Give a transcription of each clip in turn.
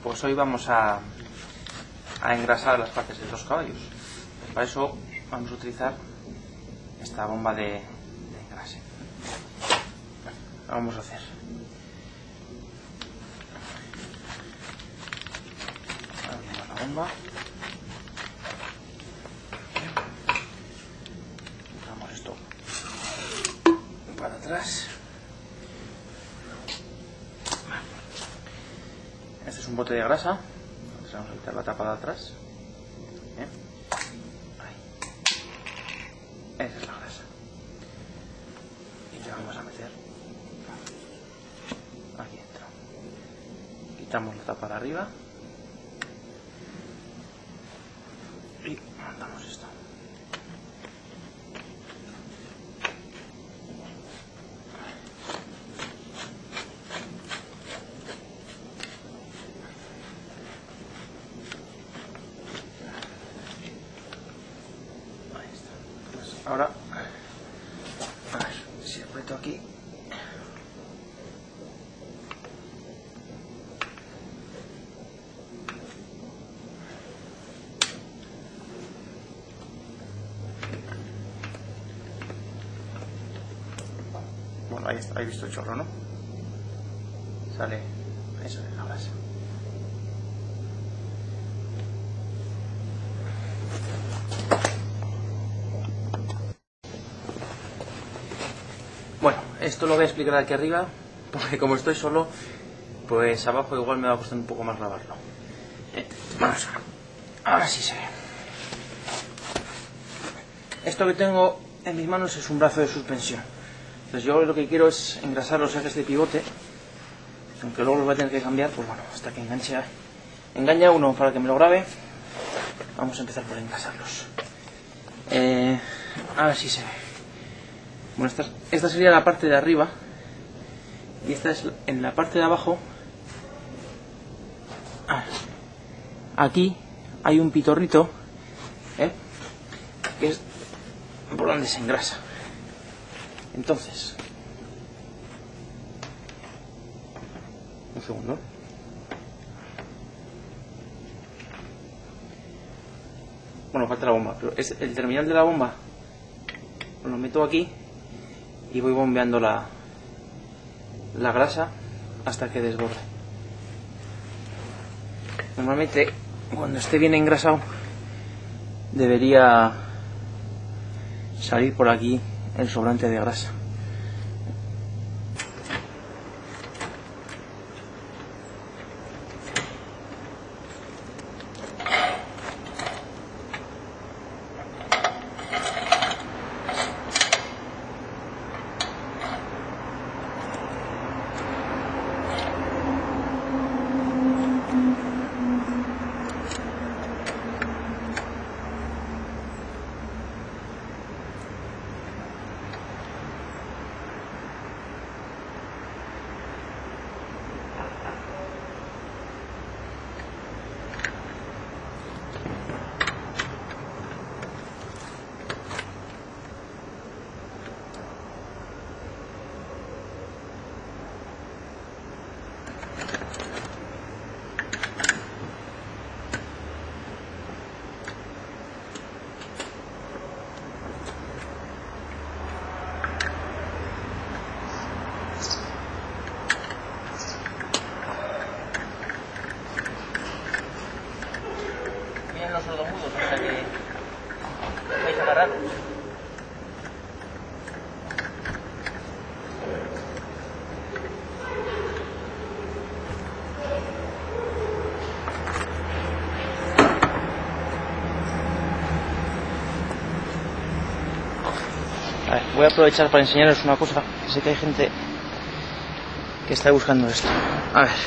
Pues hoy vamos a engrasar las partes de los caballos. Pues para eso vamos a utilizar esta bomba de engrase. Vamos a hacer. Abrimos la bomba. Damos esto para atrás. Este es un bote de grasa. Entonces vamos a quitar la tapa de atrás. Ahí. Esa es la grasa. Y le vamos a meter aquí dentro. Quitamos la tapa de arriba. Y montamos esto. Ahora, a ver si aprieto aquí. Bueno, ahí está, habéis visto el chorro, ¿no? Sale, eso es la grasa. Bueno, esto lo voy a explicar aquí arriba, porque como estoy solo, pues abajo igual me va a costar un poco más lavarlo. Vamos ahora sí se ve. Esto que tengo en mis manos es un brazo de suspensión. Entonces yo lo que quiero es engrasar los ejes de pivote, aunque luego los voy a tener que cambiar, pues bueno, hasta que engancha uno para que me lo grabe. Vamos a empezar por engrasarlos. A ver si se ve. Bueno, esta sería la parte de arriba y esta es en la parte de abajo. Aquí hay un pitorrito, que es por donde se engrasa. Entonces, un segundo. Bueno, falta la bomba, pero es el terminal de la bomba. Lo meto aquí y voy bombeando la grasa hasta que desborde. Normalmente cuando esté bien engrasado debería salir por aquí el sobrante de grasa. Los sordomudos hasta que vais a agarrar. A ver, voy a aprovechar para enseñaros una cosa, que sé que hay gente que está buscando esto. A ver,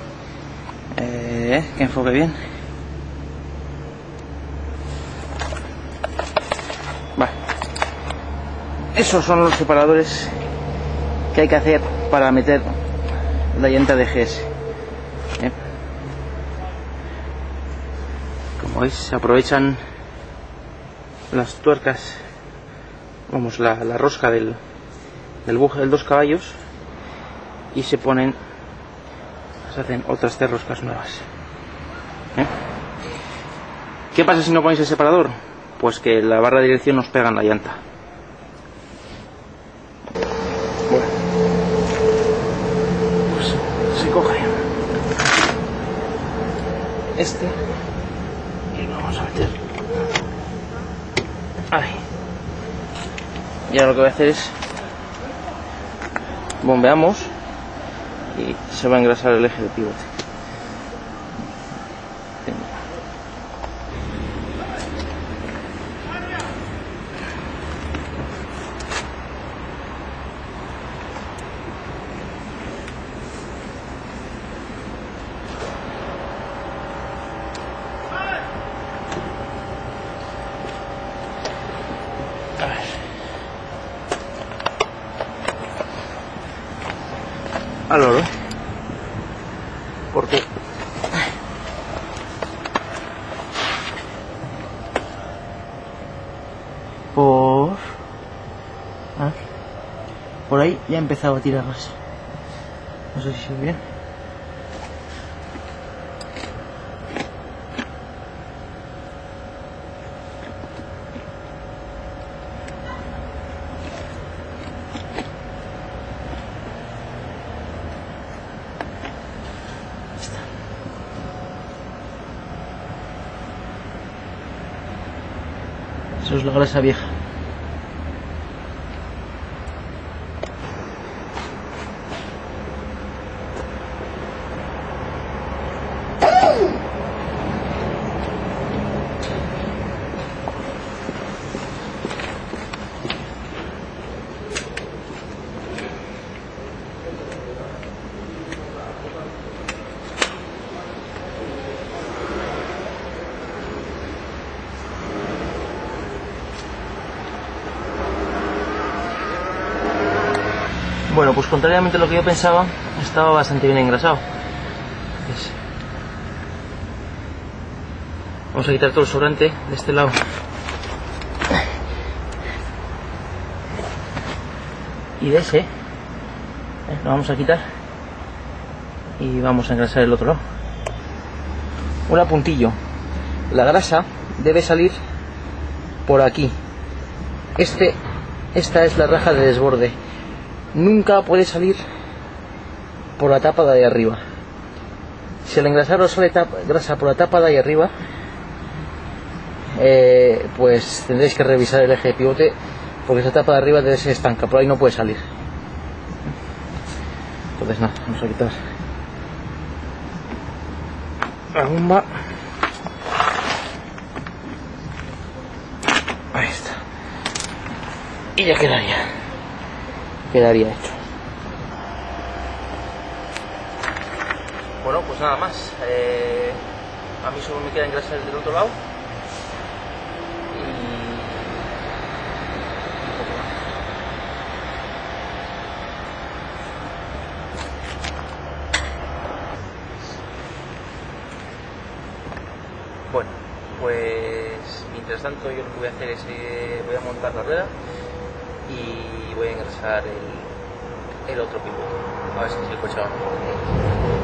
que enfoque bien. Vale. Esos son los separadores que hay que hacer para meter la llanta de GS. Como veis, se aprovechan las tuercas, vamos, la rosca del buje del 2 caballos y se hacen otras 3 roscas nuevas. ¿Qué pasa si no ponéis el separador? Pues que la barra de dirección nos pega en la llanta. Bueno, pues se coge este y lo vamos a meter ahí. Y ahora lo que voy a hacer es bombeamos y se va a engrasar el eje de pivote. A ver. Al oro. Porque por ahí ya he empezado a tirar más. No sé si se ve bien. Eso es la grasa vieja. Bueno, pues contrariamente a lo que yo pensaba, estaba bastante bien engrasado. Entonces, vamos a quitar todo el sobrante de este lado. Y de ese, lo vamos a quitar. Y vamos a engrasar el otro lado. Un apuntillo. La grasa debe salir por aquí. Esta es la raja de desborde. Nunca puede salir por la tapa de ahí arriba. Si al engrasar sale grasa por la tapa de ahí arriba, pues tendréis que revisar el eje de pivote, porque esa tapa de arriba debe ser estanca, por ahí no puede salir. Entonces nada, vamos a quitar la bomba. Ahí está. Y ya quedaría hecho. Bueno, pues nada más. A mí solo me queda engrasar el del otro lado. Bueno, pues mientras tanto yo lo que voy a hacer es voy a montar la rueda y voy a engrasar el otro pivote. A ver si el coche va mejor.